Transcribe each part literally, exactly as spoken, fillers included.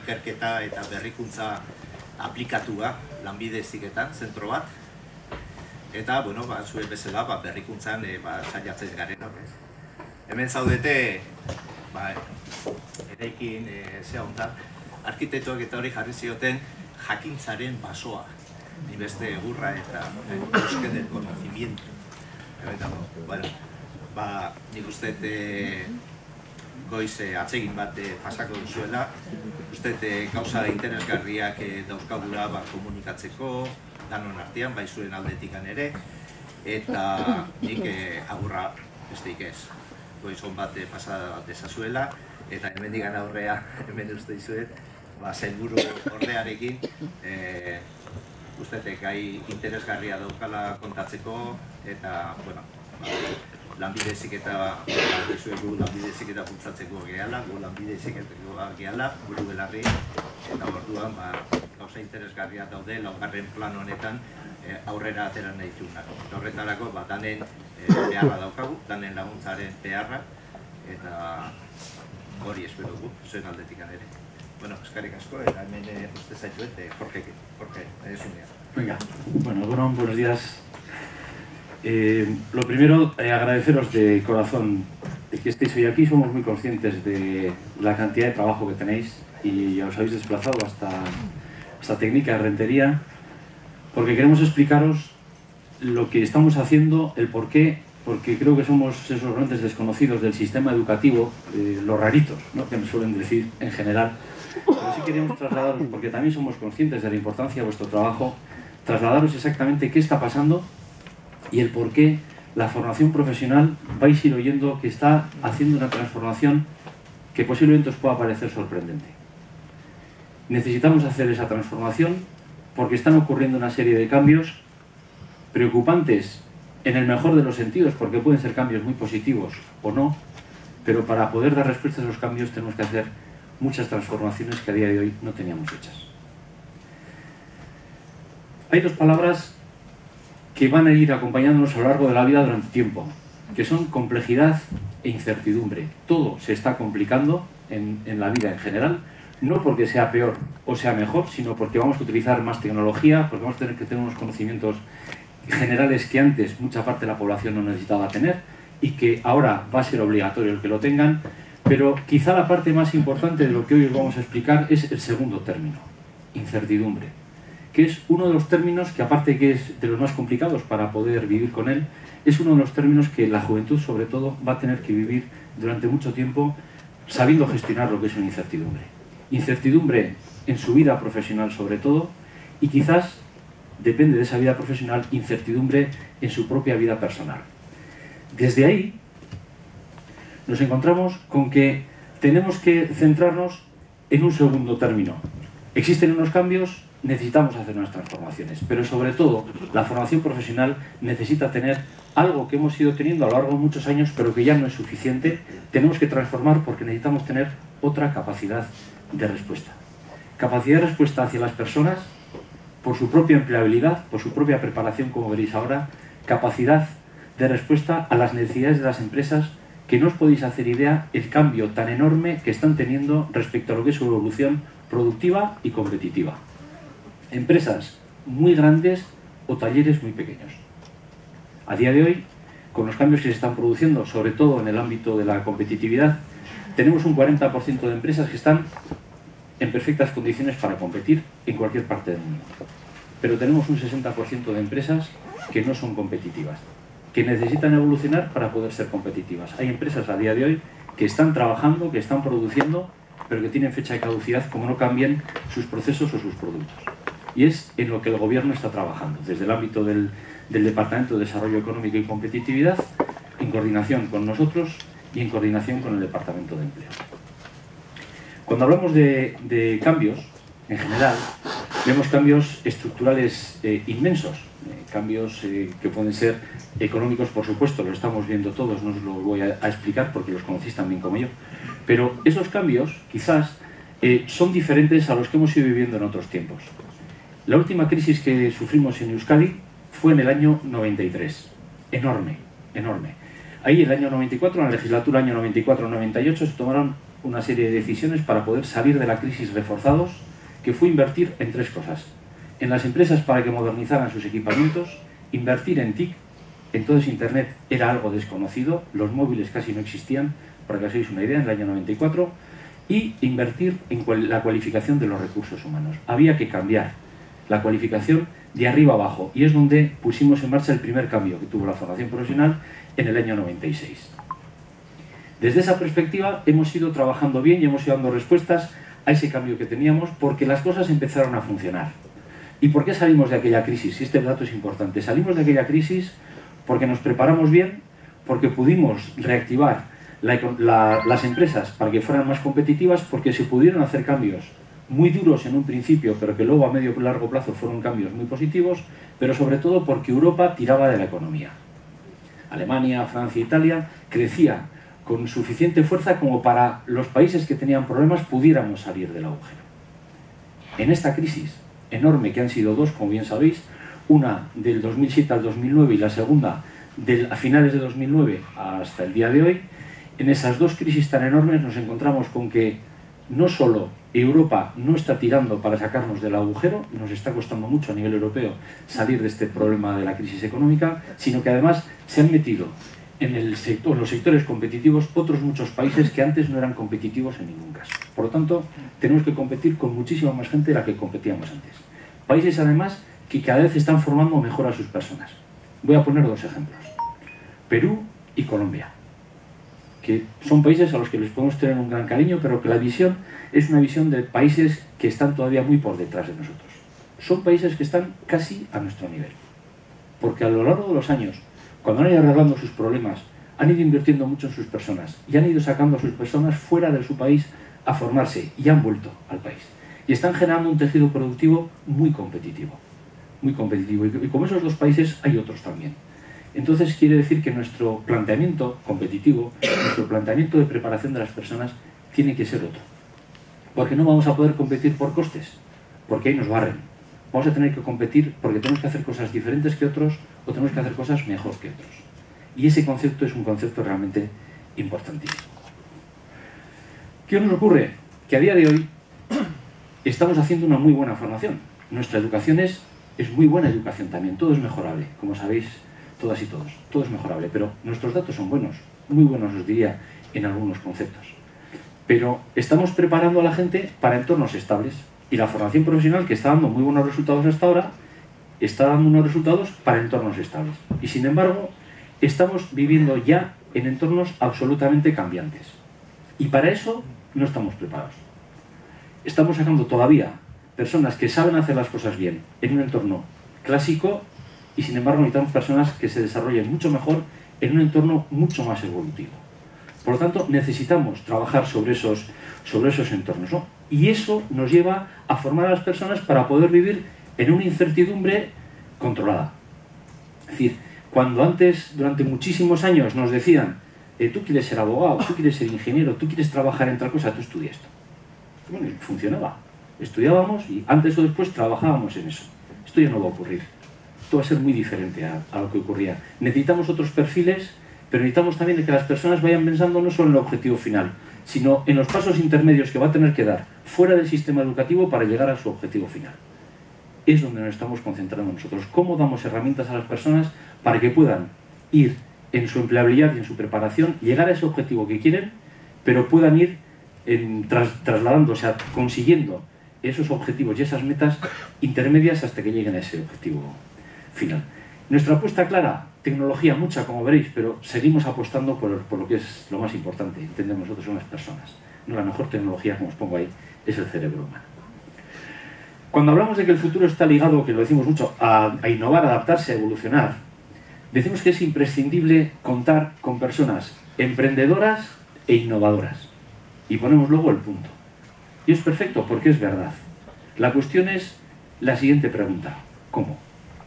ikerketa eta berrikuntza aplikatua lanbide heziketan, zentro bat. Eta, bueno, ba, zuen bezala, ba, berrikuntzan e, ba, saiatzen garen. Hemen zaudete, ba, eraikin e, zea hontan, arkitektoak eta hori jarri zioten jakintzaren basoa. Ni beste egurra eta euske del conocimiento. Eta, bueno, ba, nik uste e, goiz e, atsegin bat e, pasako duzuela. Uste e, gauza interesgarriak e, dauzkagula ba, komunikatzeko, danon artean, bai zuen aldetikan ere, eta nik eh, agurra besteik ez. Goizon bat eh, pasada dezazuela, eta hemen digan aurrea, hemen uste dizuet, ba, sailburu ordearekin, eh, uste gai interesgarria daukala kontatzeko, eta, bueno, ba, lanbide heziketa, dizuegu lanbide heziketa bultzatzeko gehala, gu lanbide heziketa gehala, buru belarri, eta orduan, ba, gauza interesgarria daude, laugarren plan honetan e, aurrera atera nahi zunak. Horretarako, ba, danen e, beharra daukagu, danen laguntzaren beharra, eta hori espero gu, zuen aldetik ere. Bueno, eskarrik asko, eta hemen e, uste zaituet, e, Jorge, Jorge, ez unea. Venga, bueno, bueno, buenos días. Eh, lo primero, eh, agradeceros de corazón de que estéis hoy aquí. Somos muy conscientes de la cantidad de trabajo que tenéis y os habéis desplazado hasta esta técnica de Rentería, porque queremos explicaros lo que estamos haciendo, el por qué, porque creo que somos esos grandes desconocidos del sistema educativo, eh, los raritos, ¿no?, que me suelen decir en general, pero sí queremos trasladaros, porque también somos conscientes de la importancia de vuestro trabajo, trasladaros exactamente qué está pasando y el por qué la formación profesional vais a ir oyendo que está haciendo una transformación que posiblemente os pueda parecer sorprendente. Necesitamos hacer esa transformación porque están ocurriendo una serie de cambios preocupantes en el mejor de los sentidos, porque pueden ser cambios muy positivos o no, pero para poder dar respuesta a esos cambios tenemos que hacer muchas transformaciones que a día de hoy no teníamos hechas. Hay dos palabras que van a ir acompañándonos a lo largo de la vida durante tiempo, que son complejidad e incertidumbre. Todo se está complicando en, en la vida en general, no porque sea peor o sea mejor, sino porque vamos a utilizar más tecnología, porque vamos a tener que tener unos conocimientos generales que antes mucha parte de la población no necesitaba tener y que ahora va a ser obligatorio el que lo tengan, pero quizá la parte más importante de lo que hoy os vamos a explicar es el segundo término, incertidumbre, que es uno de los términos que, aparte que es de los más complicados para poder vivir con él, es uno de los términos que la juventud sobre todo va a tener que vivir durante mucho tiempo sabiendo gestionar lo que es una incertidumbre. Incertidumbre en su vida profesional sobre todo, y quizás, depende de esa vida profesional, incertidumbre en su propia vida personal. Desde ahí nos encontramos con que tenemos que centrarnos en un segundo término. Existen unos cambios, necesitamos hacer unas transformaciones, pero sobre todo la formación profesional necesita tener algo que hemos ido teniendo a lo largo de muchos años, pero que ya no es suficiente. Tenemos que transformar porque necesitamos tener otra capacidad de respuesta. Capacidad de respuesta hacia las personas por su propia empleabilidad, por su propia preparación, como veréis ahora, capacidad de respuesta a las necesidades de las empresas, que no os podéis hacer idea el cambio tan enorme que están teniendo respecto a lo que es su evolución productiva y competitiva. Empresas muy grandes o talleres muy pequeños. A día de hoy, con los cambios que se están produciendo, sobre todo en el ámbito de la competitividad, tenemos un cuarenta por ciento de empresas que están en perfectas condiciones para competir en cualquier parte del mundo. Pero tenemos un sesenta por ciento de empresas que no son competitivas, que necesitan evolucionar para poder ser competitivas. Hay empresas a día de hoy que están trabajando, que están produciendo, pero que tienen fecha de caducidad como no cambien sus procesos o sus productos. Y es en lo que el gobierno está trabajando, desde el ámbito del, del Departamento de Desarrollo Económico y Competitividad, en coordinación con nosotros y en coordinación con el Departamento de Empleo. Cuando hablamos de, de cambios, en general, vemos cambios estructurales eh, inmensos, eh, cambios eh, que pueden ser económicos, por supuesto, lo estamos viendo todos, no os lo voy a, a explicar porque los conocéis tan bien como yo, pero esos cambios, quizás, eh, son diferentes a los que hemos ido viviendo en otros tiempos. La última crisis que sufrimos en Euskadi fue en el año noventa y tres, enorme, enorme. Ahí, el año noventa y cuatro, en la legislatura año noventa y cuatro noventa y ocho, se tomaron una serie de decisiones para poder salir de la crisis reforzados, que fue invertir en tres cosas. En las empresas para que modernizaran sus equipamientos, invertir en T I C, entonces Internet era algo desconocido, los móviles casi no existían, para que os hagáis una idea, en el año noventa y cuatro, y invertir en la cualificación de los recursos humanos. Había que cambiar la cualificación de arriba abajo, y es donde pusimos en marcha el primer cambio que tuvo la formación profesional en el año noventa y seis. Desde esa perspectiva hemos ido trabajando bien y hemos ido dando respuestas a ese cambio que teníamos, porque las cosas empezaron a funcionar. ¿Y por qué salimos de aquella crisis? Y este dato es importante. Salimos de aquella crisis porque nos preparamos bien, porque pudimos reactivar la, la, las empresas para que fueran más competitivas, porque se pudieron hacer cambios muy duros en un principio, pero que luego a medio y largo plazo fueron cambios muy positivos, pero sobre todo porque Europa tiraba de la economía. Alemania, Francia, Italia crecía con suficiente fuerza como para los países que tenían problemas pudiéramos salir del agujero. En esta crisis enorme, que han sido dos, como bien sabéis, una del dos mil siete al dos mil nueve y la segunda del, a finales de dos mil nueve hasta el día de hoy, en esas dos crisis tan enormes nos encontramos con que no solo Europa no está tirando para sacarnos del agujero, nos está costando mucho a nivel europeo salir de este problema de la crisis económica, sino que además se han metido en el sector, los sectores competitivos otros muchos países que antes no eran competitivos en ningún caso. Por lo tanto, tenemos que competir con muchísima más gente de la que competíamos antes. Países además que cada vez están formando mejor a sus personas. Voy a poner dos ejemplos. Perú y Colombia, que son países a los que les podemos tener un gran cariño, pero que la visión es una visión de países que están todavía muy por detrás de nosotros. Son países que están casi a nuestro nivel, porque a lo largo de los años, cuando han ido arreglando sus problemas, han ido invirtiendo mucho en sus personas y han ido sacando a sus personas fuera de su país a formarse y han vuelto al país. Y están generando un tejido productivo muy competitivo, muy competitivo. Y como esos dos países hay otros también. Entonces quiere decir que nuestro planteamiento competitivo, nuestro planteamiento de preparación de las personas tiene que ser otro. Porque no vamos a poder competir por costes, porque ahí nos barren. Vamos a tener que competir porque tenemos que hacer cosas diferentes que otros o tenemos que hacer cosas mejor que otros. Y ese concepto es un concepto realmente importantísimo. ¿Qué nos ocurre? Que a día de hoy estamos haciendo una muy buena formación. Nuestra educación es, es muy buena educación también, todo es mejorable, como sabéis todas y todos, todo es mejorable, pero nuestros datos son buenos, muy buenos os diría en algunos conceptos. Pero estamos preparando a la gente para entornos estables y la formación profesional, que está dando muy buenos resultados hasta ahora, está dando unos resultados para entornos estables. Y sin embargo, estamos viviendo ya en entornos absolutamente cambiantes. Y para eso no estamos preparados. Estamos sacando todavía personas que saben hacer las cosas bien en un entorno clásico y sin embargo necesitamos personas que se desarrollen mucho mejor en un entorno mucho más evolutivo. Por lo tanto, necesitamos trabajar sobre esos, sobre esos entornos, ¿no? Y eso nos lleva a formar a las personas para poder vivir en una incertidumbre controlada. Es decir, cuando antes, durante muchísimos años, nos decían eh, tú quieres ser abogado, tú quieres ser ingeniero, tú quieres trabajar en tal cosa, tú estudia esto. Bueno, funcionaba. Estudiábamos y antes o después trabajábamos en eso. Esto ya no va a ocurrir. Esto va a ser muy diferente a, a lo que ocurría. Necesitamos otros perfiles, pero necesitamos también que las personas vayan pensando no solo en el objetivo final, sino en los pasos intermedios que va a tener que dar fuera del sistema educativo para llegar a su objetivo final. Es donde nos estamos concentrando nosotros. ¿Cómo damos herramientas a las personas para que puedan ir en su empleabilidad y en su preparación, llegar a ese objetivo que quieren, pero puedan ir en, tras, trasladándose, a, consiguiendo esos objetivos y esas metas intermedias hasta que lleguen a ese objetivo final? Nuestra apuesta clara, tecnología mucha, como veréis, pero seguimos apostando por, por lo que es lo más importante, entendemos nosotros, son las personas. No, la mejor tecnología, como os pongo ahí, es el cerebro humano. Cuando hablamos de que el futuro está ligado, que lo decimos mucho, a, a innovar, a adaptarse, a evolucionar, decimos que es imprescindible contar con personas emprendedoras e innovadoras. Y ponemos luego el punto. Y es perfecto, porque es verdad. La cuestión es la siguiente pregunta. ¿Cómo?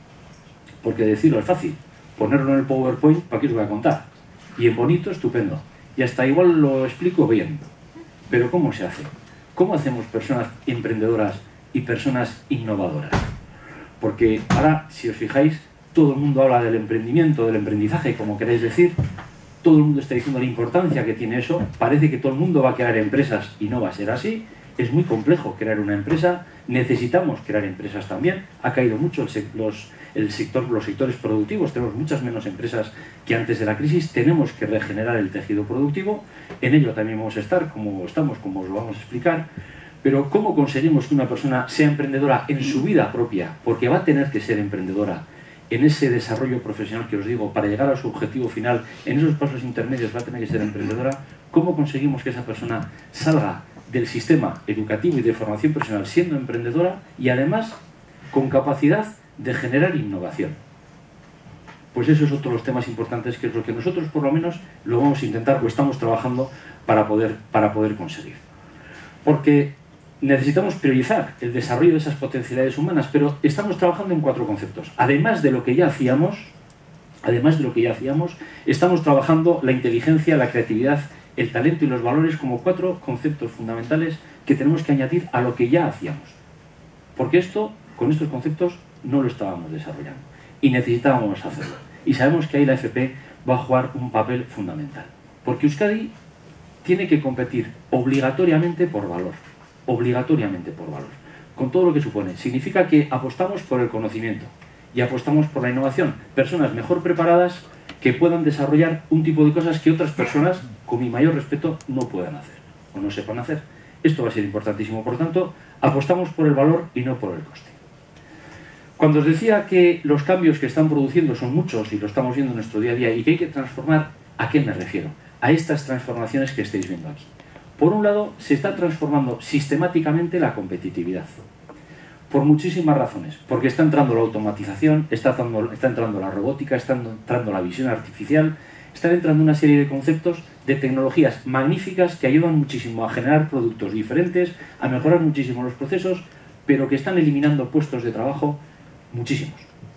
Porque decirlo es fácil. Ponerlo en el PowerPoint, ¿para qué os voy a contar? Y en bonito, estupendo. Y hasta igual lo explico bien. Pero ¿cómo se hace? ¿Cómo hacemos personas emprendedoras y personas innovadoras? Porque ahora, si os fijáis, todo el mundo habla del emprendimiento, del emprendizaje, como queréis decir. todo el mundo está diciendo la importancia que tiene eso, parece que todo el mundo va a crear empresas y no va a ser así. Es muy complejo crear una empresa, necesitamos crear empresas también, ha caído mucho el, sec los, el sector, los sectores productivos, tenemos muchas menos empresas que antes de la crisis, tenemos que regenerar el tejido productivo, en ello también vamos a estar, como estamos, como os lo vamos a explicar, pero ¿cómo conseguimos que una persona sea emprendedora en su vida propia? Porque va a tener que ser emprendedora en ese desarrollo profesional que os digo, para llegar a su objetivo final, en esos pasos intermedios va a tener que ser emprendedora. ¿Cómo conseguimos que esa persona salga del sistema educativo y de formación profesional siendo emprendedora y además con capacidad de generar innovación? Pues eso es otro de los temas importantes, que es lo que nosotros por lo menos lo vamos a intentar o estamos trabajando para poder, para poder conseguir. Porque necesitamos priorizar el desarrollo de esas potencialidades humanas, pero estamos trabajando en cuatro conceptos. Además de lo que ya hacíamos, además de lo que ya hacíamos, estamos trabajando la inteligencia, la creatividad, el talento y los valores como cuatro conceptos fundamentales que tenemos que añadir a lo que ya hacíamos. Porque esto, con estos conceptos, no lo estábamos desarrollando y necesitábamos hacerlo. Y sabemos que ahí la F P va a jugar un papel fundamental. Porque Euskadi tiene que competir obligatoriamente por valor. Obligatoriamente por valor. Con todo lo que supone. Significa que apostamos por el conocimiento y apostamos por la innovación. Personas mejor preparadas que puedan desarrollar un tipo de cosas que otras personas, con mi mayor respeto, no puedan hacer o no sepan hacer. Esto va a ser importantísimo. Por tanto, apostamos por el valor y no por el coste. Cuando os decía que los cambios que están produciendo son muchos y lo estamos viendo en nuestro día a día y que hay que transformar, ¿a qué me refiero? A estas transformaciones que estáis viendo aquí. Por un lado, se está transformando sistemáticamente la competitividad. Por muchísimas razones. Porque está entrando la automatización, está entrando, está entrando la robótica, está entrando la visión artificial, están entrando una serie de conceptos de tecnologías magníficas que ayudan muchísimo a generar productos diferentes, a mejorar muchísimo los procesos, pero que están eliminando puestos de trabajo muchísimos.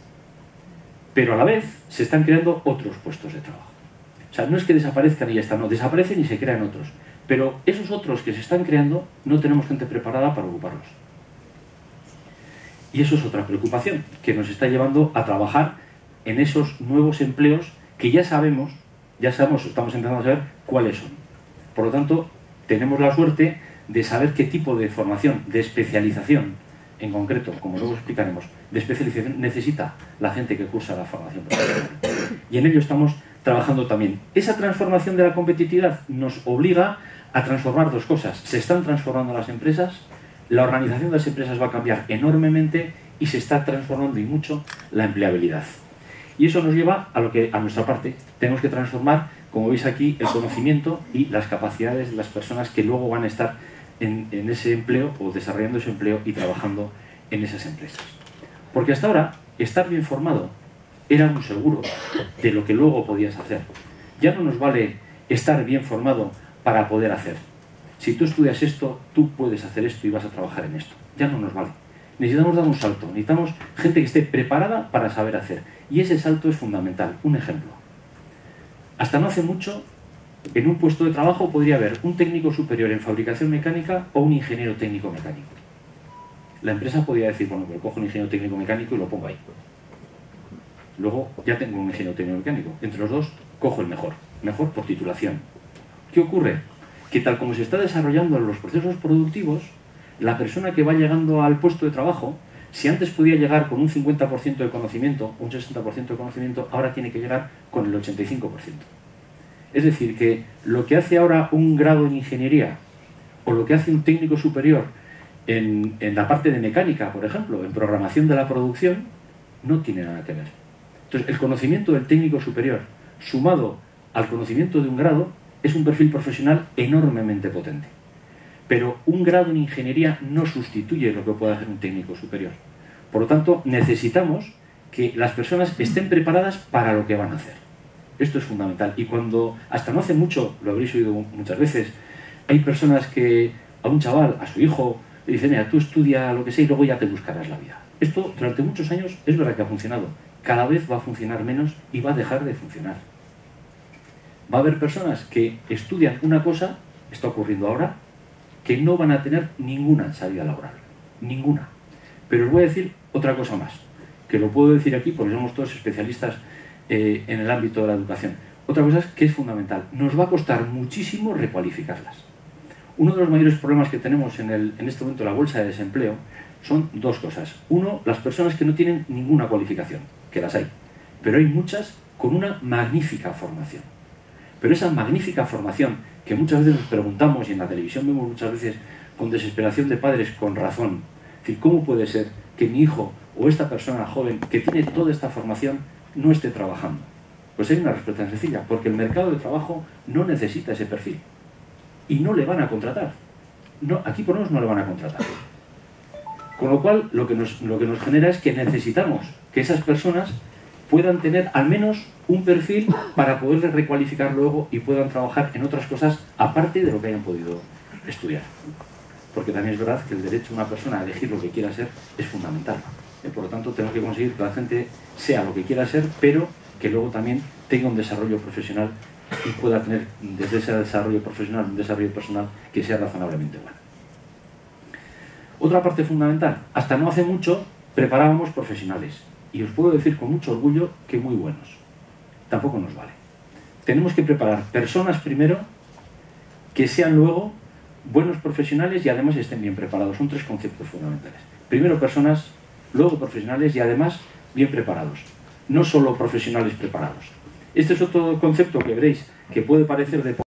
Pero a la vez se están creando otros puestos de trabajo. O sea, no es que desaparezcan y ya están, no, desaparecen y se crean otros. Pero esos otros que se están creando no tenemos gente preparada para ocuparlos. Y eso es otra preocupación que nos está llevando a trabajar en esos nuevos empleos que ya sabemos, ya sabemos, estamos intentando saber cuáles son. Por lo tanto, tenemos la suerte de saber qué tipo de formación, de especialización, en concreto, como luego explicaremos, de especialización necesita la gente que cursa la formación profesional. Y en ello estamos trabajando también. Esa transformación de la competitividad nos obliga a transformar dos cosas. Se están transformando las empresas, la organización de las empresas va a cambiar enormemente y se está transformando y mucho la empleabilidad. Y eso nos lleva a lo que a nuestra parte tenemos que transformar, como veis aquí, el conocimiento y las capacidades de las personas que luego van a estar en, en ese empleo o desarrollando ese empleo y trabajando en esas empresas. Porque hasta ahora, estar bien formado era un seguro de lo que luego podías hacer. Ya no nos vale estar bien formado para poder hacer. Si tú estudias esto, tú puedes hacer esto y vas a trabajar en esto. Ya no nos vale. Necesitamos dar un salto. Necesitamos gente que esté preparada para saber hacer. Y ese salto es fundamental. Un ejemplo. Hasta no hace mucho, en un puesto de trabajo podría haber un técnico superior en fabricación mecánica o un ingeniero técnico mecánico. La empresa podría decir, bueno, pues cojo un ingeniero técnico mecánico y lo pongo ahí. Luego ya tengo un ingeniero técnico mecánico. Entre los dos, cojo el mejor. Mejor por titulación. ¿Qué ocurre? Que tal como se está desarrollando en los procesos productivos, la persona que va llegando al puesto de trabajo, si antes podía llegar con un cincuenta por ciento de conocimiento, un sesenta por ciento de conocimiento, ahora tiene que llegar con el ochenta y cinco por ciento. Es decir, que lo que hace ahora un grado en ingeniería o lo que hace un técnico superior en, en la parte de mecánica, por ejemplo, en programación de la producción, no tiene nada que ver. Entonces, el conocimiento del técnico superior sumado al conocimiento de un grado es un perfil profesional enormemente potente. Pero un grado en ingeniería no sustituye lo que puede hacer un técnico superior. Por lo tanto, necesitamos que las personas estén preparadas para lo que van a hacer. Esto es fundamental. Y cuando, hasta no hace mucho, lo habréis oído muchas veces, hay personas que a un chaval, a su hijo, le dicen, mira, tú estudia lo que sea y luego ya te buscarás la vida. Esto durante muchos años es verdad que ha funcionado. Cada vez va a funcionar menos y va a dejar de funcionar. Va a haber personas que estudian una cosa, está ocurriendo ahora, que no van a tener ninguna salida laboral. Ninguna. Pero os voy a decir otra cosa más, que lo puedo decir aquí porque somos todos especialistas eh, en el ámbito de la educación. Otra cosa es que es fundamental. Nos va a costar muchísimo recualificarlas. Uno de los mayores problemas que tenemos en, el, en este momento en la bolsa de desempleo son dos cosas. Uno, las personas que no tienen ninguna cualificación, que las hay. Pero hay muchas con una magnífica formación. Pero esa magnífica formación, que muchas veces nos preguntamos, y en la televisión vemos muchas veces con desesperación de padres, con razón, es decir, ¿cómo puede ser que mi hijo o esta persona joven que tiene toda esta formación no esté trabajando? Pues hay una respuesta sencilla, porque el mercado de trabajo no necesita ese perfil. Y no le van a contratar. No, aquí por lo menos no le van a contratar. Con lo cual, lo que, nos, lo que nos genera es que necesitamos que esas personas puedan tener al menos un perfil para poderles recualificar luego y puedan trabajar en otras cosas aparte de lo que hayan podido estudiar. Porque también es verdad que el derecho de una persona a elegir lo que quiera ser es fundamental. Por lo tanto, tenemos que conseguir que la gente sea lo que quiera ser, pero que luego también tenga un desarrollo profesional y pueda tener desde ese desarrollo profesional un desarrollo personal que sea razonablemente bueno. Otra parte fundamental, hasta no hace mucho preparábamos profesionales y os puedo decir con mucho orgullo que muy buenos. Tampoco nos vale. Tenemos que preparar personas primero que sean luego buenos profesionales y además estén bien preparados. Son tres conceptos fundamentales. Primero personas, luego profesionales y además bien preparados. No solo profesionales preparados. Este es otro concepto que veréis que puede parecer de